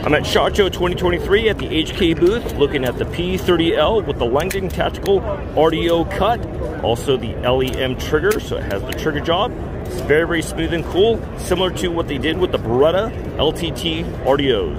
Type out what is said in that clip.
I'm at SHOT Show 2023 at the HK booth, looking at the P30L with the Langdon Tactical RDO cut, also the LEM trigger, so it has the trigger job. It's very, very smooth and cool, similar to what they did with the Beretta LTT RDOs.